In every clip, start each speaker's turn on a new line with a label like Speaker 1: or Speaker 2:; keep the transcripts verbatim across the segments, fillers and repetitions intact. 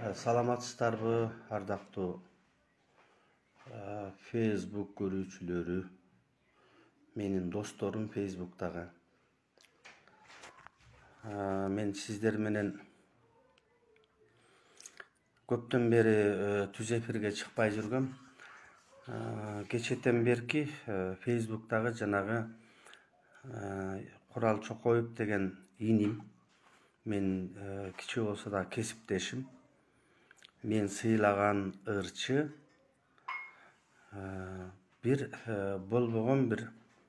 Speaker 1: Саламатсыздарбы, ардактуу Facebook көрүүчүлөрү, менин досторум Facebook'тагы. Мен сиздер менен көптөн бери түз эфирге чыкпай жүргөм. Кечетен берки Facebook'тагы жанагы Курал Чокоев деген иним, мен кичи болсо да кесиптешим, мен сыйлаган ырчы бир болбогон бир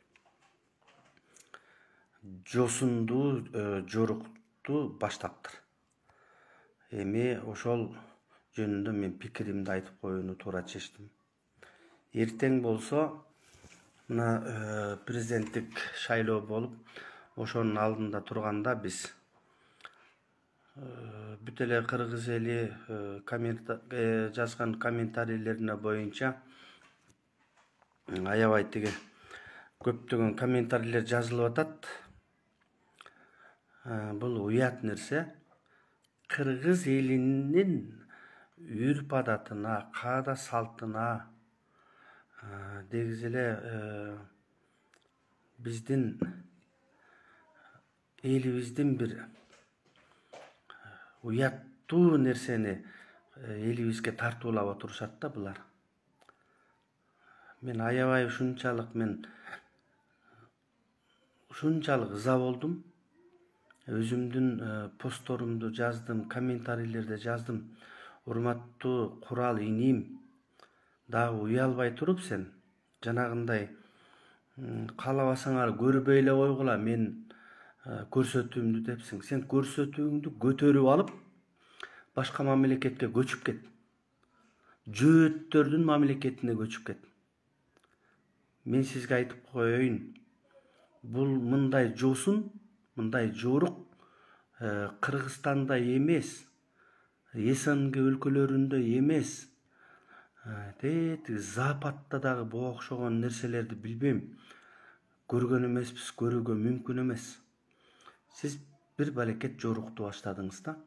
Speaker 1: жосундуу жорукту баштаптыр. Эми ошол жөнүндө мен пикиримди айтып коюуну туура чечтим. Эртең болсо мына президенттик шайлоо болуп, ошонун алдында турганда биз бүт эле кыргыз эли жазган комментарийлерине боюнча аябай тиги көптөгөн комментарийлер жазылып атат. Бул уят нерсе. Кыргыз элинин үрп адатына, каада салтына, дегиз эле биздин элибиздин бир уяттуу нерсени элибизге тартуулап отурушат да булар. Мен аябай ушунчалык мен ушунчалык ыза болдум. Өзүмдүн постторумду жаздым, комментарийлерде жаздым. Урматтуу Курал иним, дагы уялбай туруп сен жанагындай каалабасаңар көрбөй эле койгула мен көрсөтүүмдү депсиң. Сен көрсөтүүңдү көтөрүп алып башка мамлекетке көчүп кет. Жөөттөрдүн мамлекетине көчүп кет. Мен сизге айтып коеюн, бул мындай жосун, мындай жорук Кыргызстанда эмес, СНГ өлкөлөрүндө эмес, тетиги Западта дагы буга окшогон нерселерди билбейм. Көргөн эмеспиз, көрүүгө мүмкүн эмес. Сиз бир балекет жорукту баштадыңыз да.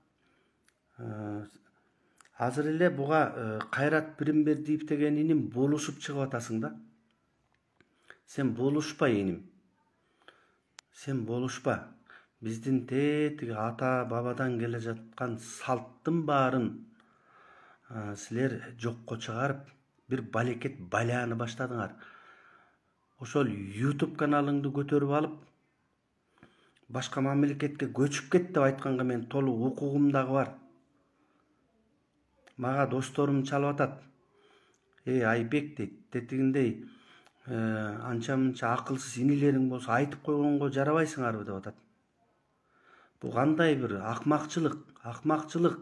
Speaker 1: Азыр эле буга Кайрат Биримбердиев деген иним болушуп чыгып атасың да. Сен болушпа иним. Сен болушпа. Биздин тетиги ата бабадан келе жаткан салттын баарын силер жокко чыгарып, бир балекет баляны баштадыңар. Ошол YouTube каналыңды көтөрүп алып, башка мамлекетке көчүп кет деп айтканга мен толук укугум дагы бар. Мага досторум чалып атат. Эй Айбек дейт, тетигиндей анча-мынча акылсыз инилериң болсо айтып койгонго жарабайсыңарбы деп атат. Бу кандай бир акмакчылык, акмакчылык.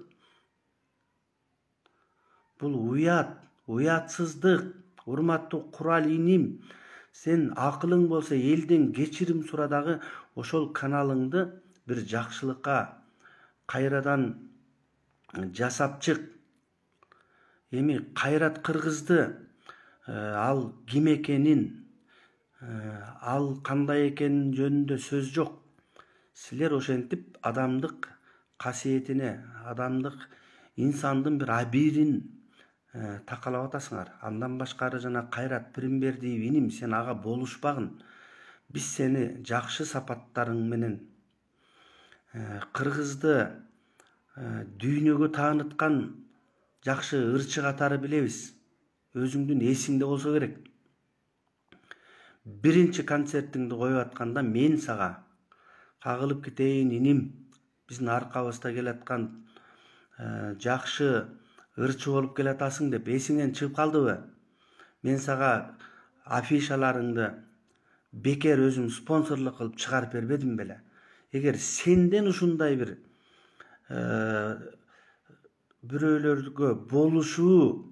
Speaker 1: Бул уят, уятсыздык. Урматтуу Курал иним, сен акылың болсо элден кечирим сура дагы ошол каналыңды бир жакшылыкка кайрадан жасап чык. Эми Кайрат Кыргызды ал ким экенин, ал кандай экенин жөнүндө сөз жок. Силер ошентип адамдык касиетине, адамдык инсандын бир абийирин такалап атасыңар. Андан башкары жана Кайрат Биримбердиев иним, сен ага болушпагын. Биз сени жакшы сапаттарың менен Кыргызды дүйнөгө тааныткан жакшы ырчы катары билебиз. Өзүңдүн эсиңде болсо керек. Биринчи концертиңди коюп атканда мен сага кагылып кетейин иним, биздин аркабызда келаткан жакшы ырчы болуп келатасың деп эсиңен чыгып калдыбы? Мен сага афишаларыңды бекер өзүм спонсорлук кылып чыгарып бербедим беле? Эгер сенден ушундай бир бирөөлөргө болушуу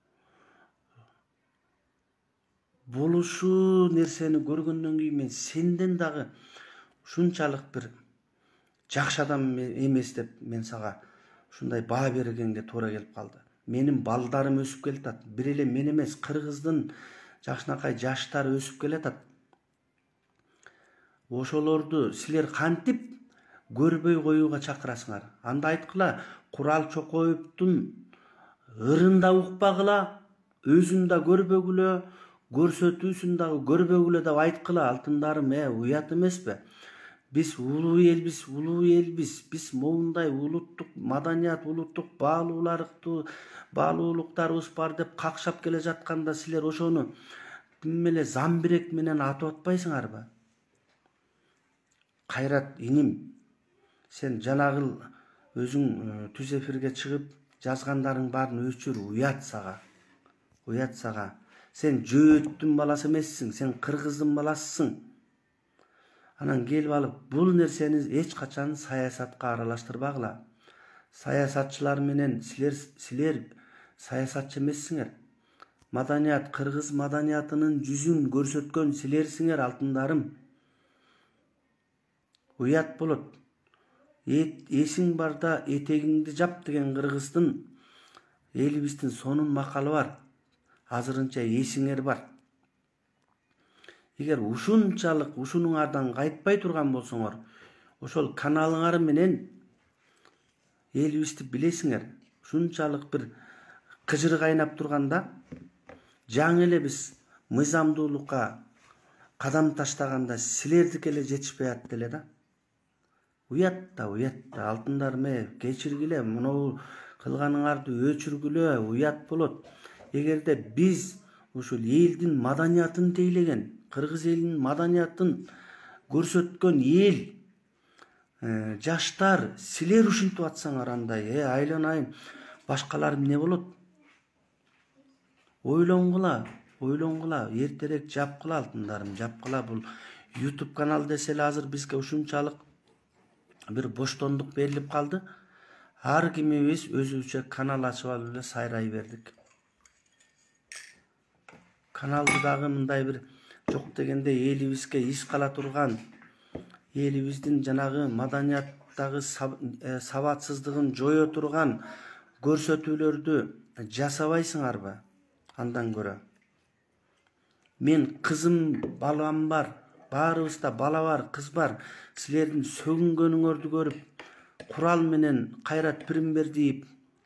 Speaker 1: болушуу нерсени көргөндөн кийин мен сенден дагы ушунчалык бир жакшы адам эмес деп мен сага ушундай баа бергенге туура келип калды. Менин балдарым өсүп келатат. Бир эле мен эмес, Кыргыздын жакшынакай жаштары өсүп келатат. Ошолорду силер кантип көрбөй коюуга чакырасыңар. Анда айткыла, Курал Чокоевдун ырында укпагыла, өзүн да көрбөгүлө, көрсөтүүсүн дагы көрбөгүлө деп айткыла. Алтындарым, э, уят эмеспи? Биз улуу элбиз, улуу элбиз. Биз моундай улуттук маданият, улуттук баалууларды, баалуулуктарыбыз бар деп какшап келе жатканда силер ошону эле замбирек менен атып атпайсыңарбы? Кайрат иним, сен жанагыл өзүң түз эфирге чыгып жазгандарың баарын өчүр. Уят сага. Уят сага. Сен жөөттүн баласы эмессиң, сен кыргыздын баласысың. Анан келип алып бул нерсени эч качан саясатка аралаштырбагыла. Саясатчылар менен силер силер саясатчы эмессиңер. Маданият, кыргыз маданиятынын жүзүн көрсөткөн силерсиңер, алтындарым. Уят болот. Эсиң барда этегиңди жап деген кыргыздын элибиздин сонун макалы бар. Азырынча эсиңер бар. Эгер ушунчалык ушунуңардан кайтпай турган болсоңор, ошол каналыңар менен элибизди билесиңер. Ушунчалык бир кыжыр кайнап турганда, жаңы эле биз мыйзамдуулукка кадам таштаганда силердики эле жетишпей атты эле да. Уят да, уят да, алтындарым, э, кечиргиле, муну кылганыңарды өчүргүлө, уят болот. Эгерде биз ушул элдин маданиятын тейлеген, кыргыз элинин маданиятын көрсөткөн эл, жаштар, силер ушинтип атсаңар, андай, э, айланайын, башкалар эмне болот? Ойлонгула, ойлонгула, эртерээк жапкыла, алтындарым, жапкыла. Бул YouTube канал десе эле азыр бизге ушунчалык бир боштондук берилип калды. Ар кимибиз өзүбүзчө канал ачып алып эле сайрай бердик. Каналды дагы мындай бир жок дегенде элибизге иш кала турган, элибиздин жанагы маданияттагы сабатсыздыгын жое турган көрсөтүүлөрдү жасабайсыңарбы? Андан көрө мен кызым, балам бар, баарыбызда бала бар, кыз бар. Силердин сөгүнгөнүңөрдү көрүп, Курал менен Кайрат Пиримбердиев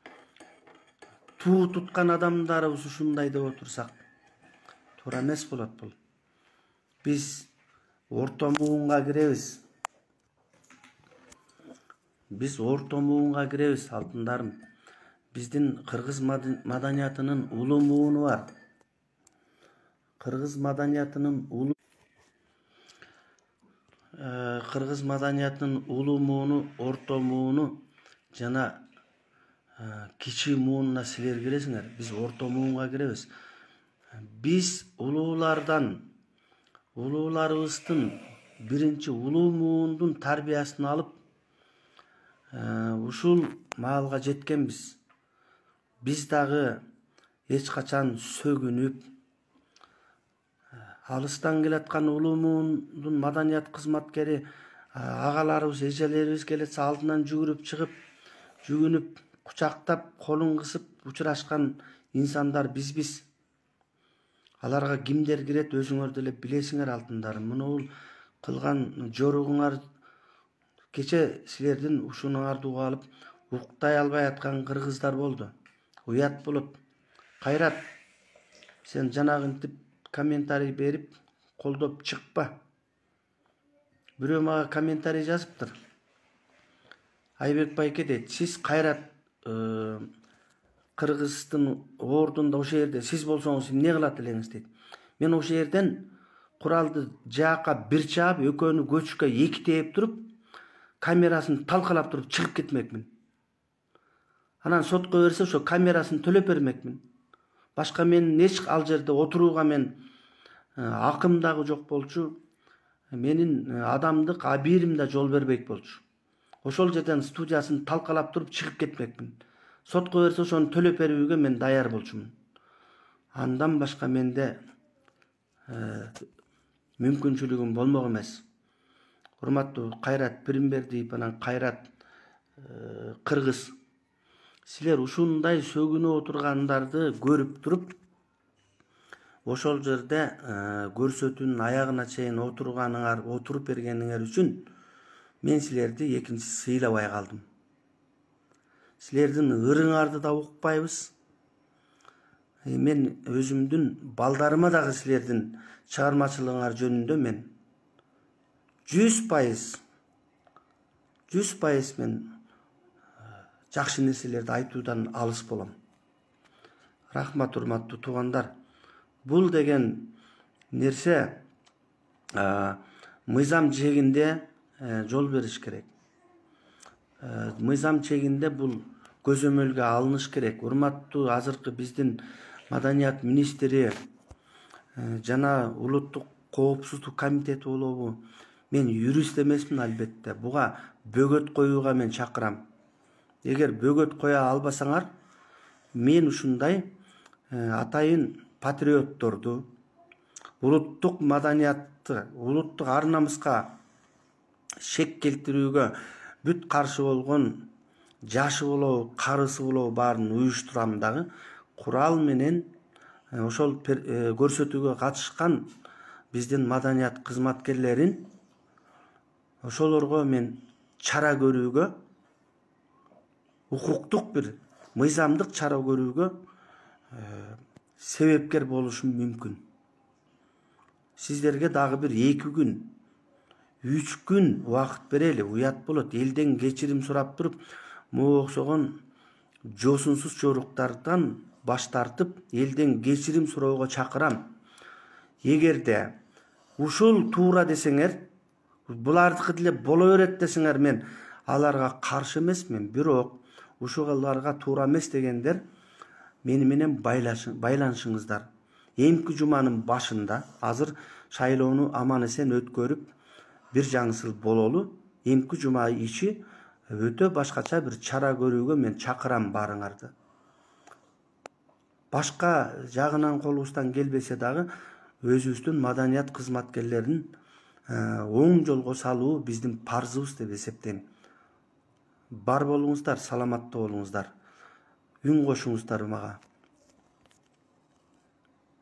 Speaker 1: туу туткан адамдарыбыз ушундай деп отурсак, туура эмес болот бул. Биз орто муунга киребиз. Биз орто муунга киребиз, алтындарым. Биздин кыргыз маданиятынын улуу мууну бар. Кыргыз маданиятынын улуу кыргыз маданиятынын улуу мууну, орто мууну жана кичи муунуна силер киресиңер. Биз орто муунга киребиз. Биз улуулардан, улууларыбыздын биринчи улуу муундун тарбиясын алып, ушул маалга жеткенбиз. Биз дагы эч качан сөгүнүп, алыстан келаткан улуу муундун маданият кызматкери агаларыбыз, эжелерибиз келетсе алдынан жүгүрүп чыгып, жүгүнүп, кучактап, колун кысып учурашкан инсандар бизбиз. Аларга кимдер кирет, өзүңөр деле билесиңер, алтындарым. Муну кылган жоругуңар, кече силердин ушунуңарды угуп алып, уктай албай аткан кыргыздар болду. Уят болот. Кайрат, сен жанагынтип комментарий берип, колдоп чыкпа. Бирөө мага комментарий жазыптыр. Айбек байке дейт, сиз Кайрат кыргыздын ордунда ошол жерде сиз болсоңуз эмне кылат элеңиз дейт. Мен ошол жерден Куралды жаакка бир чаап, экөөнү көчкө эки тээп туруп, камерасын талкалап туруп чыгып кетмекмин. Анан сотко берсе ошо камерасын төлөп бермекмин. Башка мен эч ал жерде отурууга мен акым дагы жок болчу. Менин адамдык абийирим да жол бербейт болчу. Ошол жерден студиясын талкалап туруп чыгып кетмекмин. Сотко берсе ошону төлөп берүүгө мен даяр болчумун. Андан башка менде мүмкүнчүлүгүм болмок эмес. Урматтуу Кайрат Пиримбердиев анан Кайрат кыргыз, силер ушундай сөгүнүп отургандарды көрүп туруп, ошол жерде көрсөтүүнүн аягына чейин отурганыңар, отуруп бергениңер үчүн мен силерди экинчи сыйлабай калдым. Силердин ырыңарды да укпайбыз. Мен өзүмдүн балдарыма дагы силердин чыгармачылыгыңар жөнүндө мен жүз пайыз жүз пайыз мен жакшы нерселерди айтуудан алыс болом. Рахмат, урматтуу туугандар. Бул деген нерсе мыйзам чегинде жол бериш керек. Мыйзам чегинде бул көзөмөлгө алыныш керек. Урматтуу азыркы биздин маданият министри жана улуттук коопсуздук комитети болобу? Мен юрист эмесмин албетте. Буга бөгөт коюуга мен чакырам. Эгер бөгөт коя албасаңар, мен ушундай атайын патриотторду, улуттук маданиятты, улуттук ар намыска шек келтирүүгө бүт каршы болгон жашы болобу, карысы болобу баарын уюштурам дагы. Курал менен ошол көрсөтүүгө катышкан биздин маданият кызматкерлерин ошолорго мен чара көрүүгө, укуктук бир мыйзамдык чара көрүүгө себепкер болушум мүмкүн. Сиздерге дагы бир эки күн, үч күн убакыт берели. Уят болот. Элден кечирим сурап туруп, могу окшогон жосунсуз жоруктардан баш тартып, элден кечирим суроого чакырам. Эгерде ушул туура десеңер, булардыкы деле боло берет десеңер, мен аларга каршы эмесмин. Бирок ушуларга туура эмес дегендер мени менен байланышыңыздар. Эмки жуманын башында азыр шайлоону аман эсен өткөрүп бир жаңысыл бололу. Эмки жума ичи өтө башкача бир чара көрүүгө мен чакырам баарыңарды. Башка жагынан колубуздан келбесе дагы өзүбүздүн маданият кызматкерлерин оң жолго салуу биздин парзыбыз деп эсептейм. Бар болуңуздар, саламатта болуңуздар. Үн кошуңуздар мага.